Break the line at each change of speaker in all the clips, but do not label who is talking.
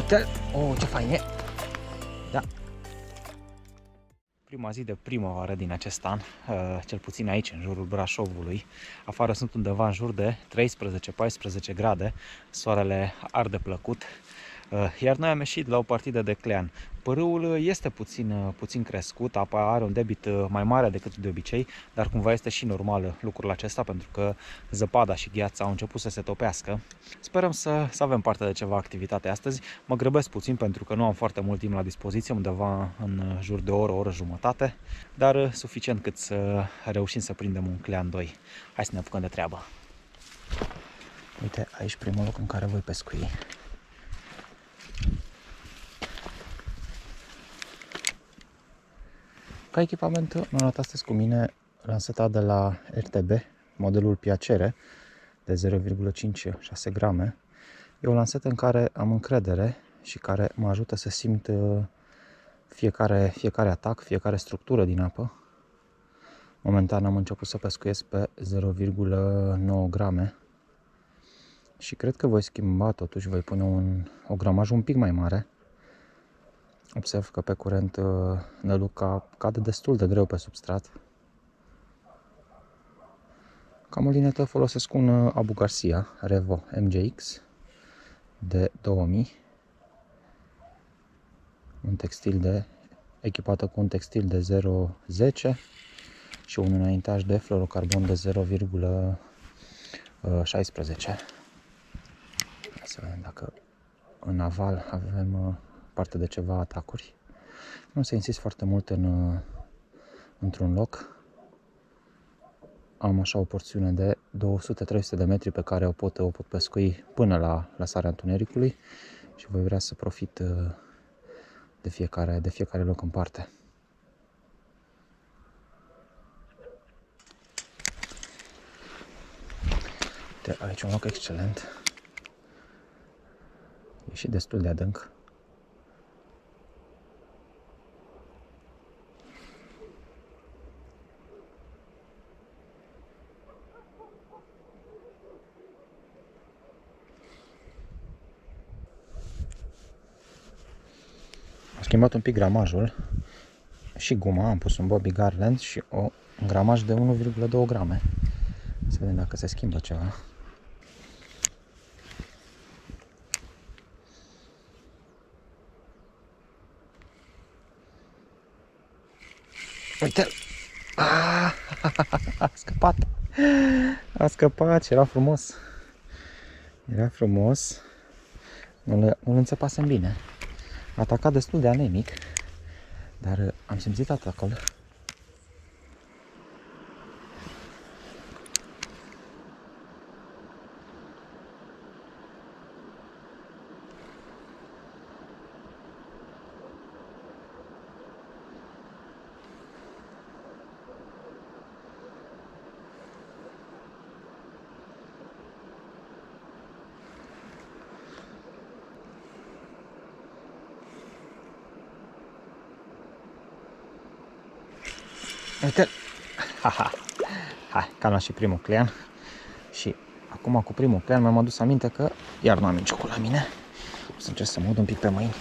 Uite! Oh, ce fain e! Da. Prima zi de primăvară din acest an, cel puțin aici, în jurul Brașovului. Afară sunt undeva în jur de 13-14 grade, soarele arde plăcut, iar noi am ieșit la o partidă de clean. Pârâul este puțin crescut, apa are un debit mai mare decât de obicei, dar cumva este și normal lucrul acesta, pentru că zăpada și gheața au început să se topească. Sperăm să avem parte de ceva activitate astăzi. Mă grăbesc puțin pentru că nu am foarte mult timp la dispoziție, undeva în jur de o oră jumătate, dar suficient cât să reușim să prindem un clean 2. Hai să ne apucăm de treabă. Uite, aici primul loc în care voi pescui. Ca echipament m-am luat astăzi cu mine lanseta de la RTB, modelul Piacere de 0,56 grame. E o lansetă în care am încredere și care mă ajută să simt fiecare atac, fiecare structură din apă. Momentan am început să pescuiesc pe 0,9 grame și cred că voi schimba, totuși voi pune o gramajă un pic mai mare. Observ că pe curent năluca cade destul de greu pe substrat. Ca molinetă folosesc un Abu Garcia Revo MGX de 2000, echipată cu un textil de 0,10 și un înaintaj de fluorocarbon de 0,16. Să vedem dacă în aval avem parte de ceva atacuri. Nu se insist foarte mult într-un loc. Am așa o porțiune de 200-300 de metri pe care o pot pescui până la sarea întunericului și voi vrea să profit de fiecare loc în parte. Uite, aici un loc excelent. E și destul de adânc. Am schimbat un pic gramajul și guma, am pus un Bobby Garland și un gramaj de 1,2 grame. Să vedem dacă se schimbă ceva. Uite! A scăpat! A scăpat și era frumos. Era frumos. Nu-l înțepasem bine. A atacat destul de anemic, dar am simțit atacul. Uite! Hai, că am luat și primul clean. Și acum cu primul clean mi-am adus aminte că iar nu am niciun la mine. O să încerc să mă ud un pic pe mâini.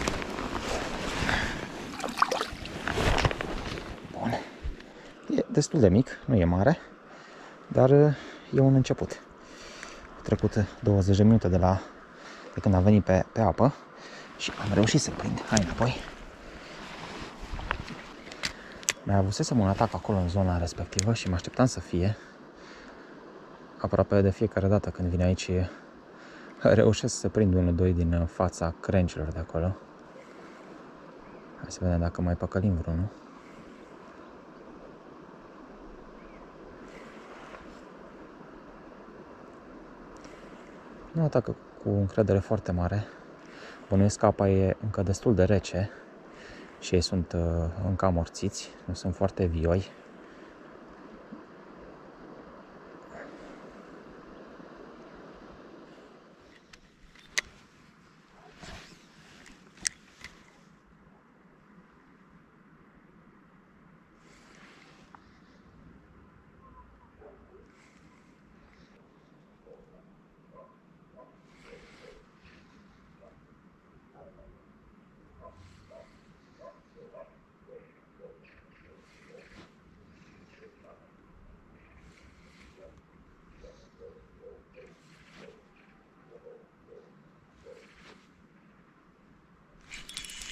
Bun. E destul de mic, nu e mare, dar e un început. A trecut 20 de minute de când am venit pe apă și am reușit să prind. Hai înapoi. Mai avusesem un atac acolo în zona respectivă și mă așteptam să fie. Aproape de fiecare dată când vin aici reușesc să prind unul, doi din fața crencilor de acolo. Hai să vedem dacă mai păcălim vreunul. Nu atacă cu încredere foarte mare. Bănuiesc că apa e încă destul de rece și ei sunt încă amorțiți, nu sunt foarte vioi.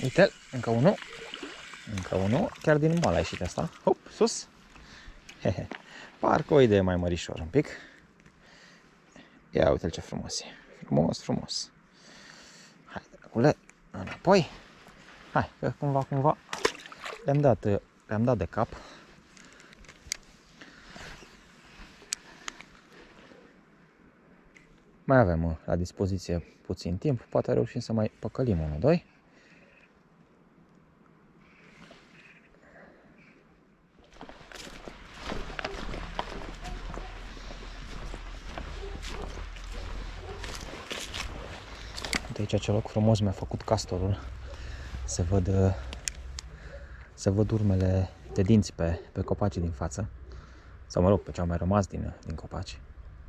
Uite-l, încă unul. Încă unul, chiar din mal a ieșit asta. Hop, sus. Hehe. Parcă o idee mai mărișor un pic. Ia uite-l ce frumos e. Frumos, frumos. Hai, dragule, înapoi. Hai, că cumva le-am dat de cap. Mai avem la dispoziție puțin timp, poate reușim să mai păcălim 1, 2. Uite aici ce loc frumos mi-a făcut castorul. Se văd urmele de dinți pe copacii din față. Sau mă rog, pe ce au mai rămas din copaci.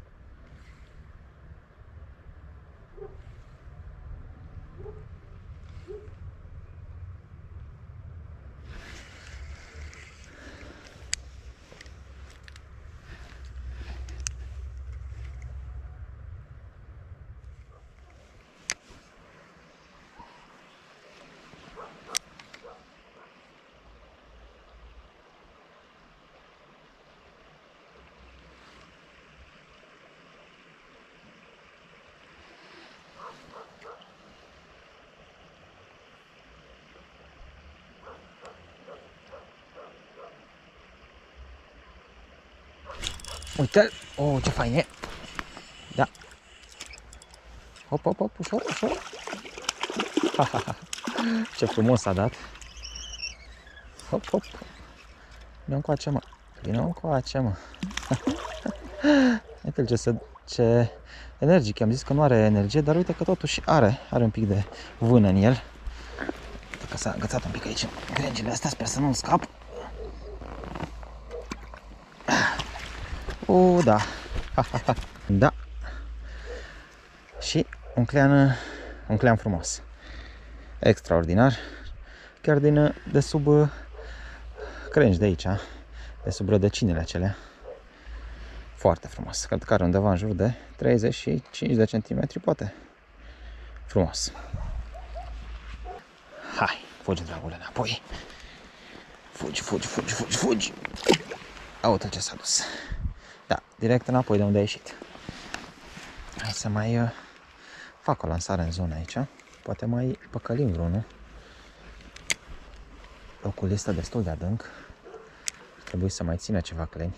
Uite-l! Oh, ce fain e! Da! Hop, hop, hop, ușor, ușor! Ha, ha, ha. Ce frumos a dat! Hop, hop! Vino încoace, mă! Vino încoace, mă! Uite-l ce energic! Am zis că nu are energie, dar uite că totuși are un pic de vână în el. Uite că s-a agățat un pic aici în grengile astea, sper să nu scap. Da. Da. Și un clean frumos. Extraordinar. Chiar de sub crengi de aici, de sub rădăcinile acelea. Foarte frumos. Cred că are undeva în jur de 35 de centimetri, poate. Frumos. Hai, fugi, dragule, înapoi. Fugi. Uite ce s-a dus. Da, direct înapoi de unde a ieșit. Hai să mai fac o lansare în zona aici. Poate mai păcălim vreunul. Locul este destul de adânc. Trebuie să mai țină ceva cleni.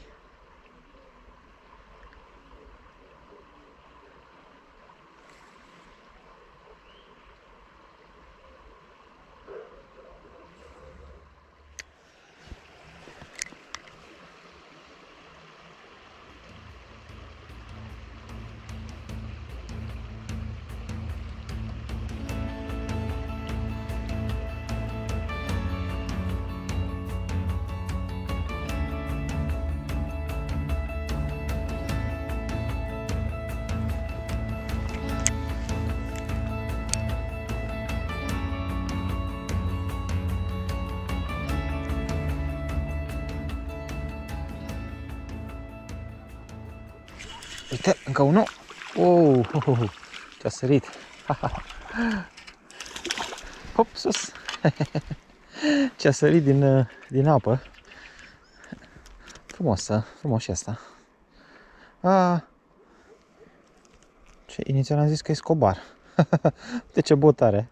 Uite, încă unul. Ce-a sărit. Hop, sus. Ce-a sărit din apă. Frumos și asta. Ce inițial am zis că e scobar. Uite ce bot are.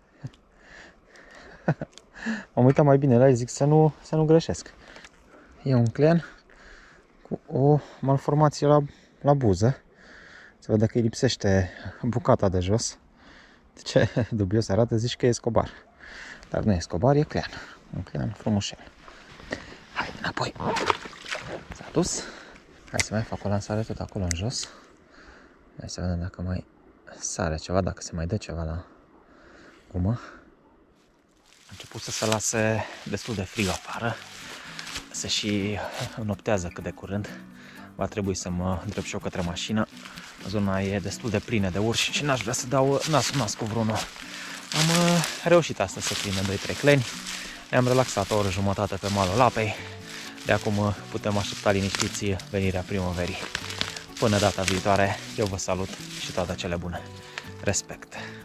M-am uitat mai bine la el, zic să nu greșesc. E un clean cu o malformație la buză. Se vede că îi lipsește bucata de jos. De ce dubios arată, zici că e scobar. Dar nu e scobar, e clean. Un clean frumușel. Hai înapoi. S-a dus. Hai să mai fac o lansare tot acolo în jos. Hai să vedem dacă mai sare ceva, dacă se mai dă ceva la gumă. A început să se lase destul de frig afară. Se și noptează cât de curând. Va trebui să mă îndrept și eu către mașină. Zona e destul de plină de urși și n-aș vrea să dau nas cu vreunul. Am reușit astăzi să prindem 2-3 cleni. Ne-am relaxat o oră jumătate pe malul apei. De acum putem aștepta liniștiți venirea primăverii. Până data viitoare, eu vă salut și toate cele bune. Respect!